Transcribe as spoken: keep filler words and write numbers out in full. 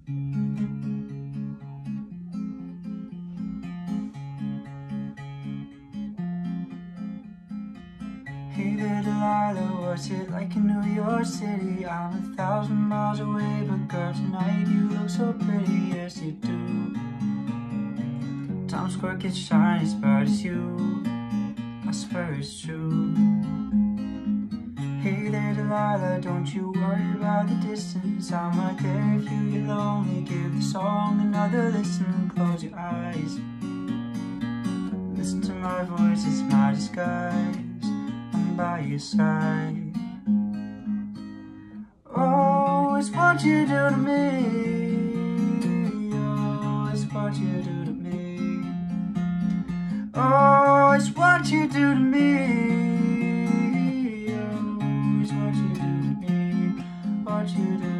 Hey there, Delilah, what's it like in New York City? I'm a thousand miles away, but girl, tonight you look so pretty, yes you do. Times Square gets shiny as bright as you, I swear it's true. Hey there, Delilah, don't you worry about the distance. I'm right there if you get lonely. Give the song another listen, close your eyes. Listen to my voice, it's my disguise. I'm by your side. Oh, it's what you do to me. Oh, it's what you do to me. Oh, it's what you do to me. What you do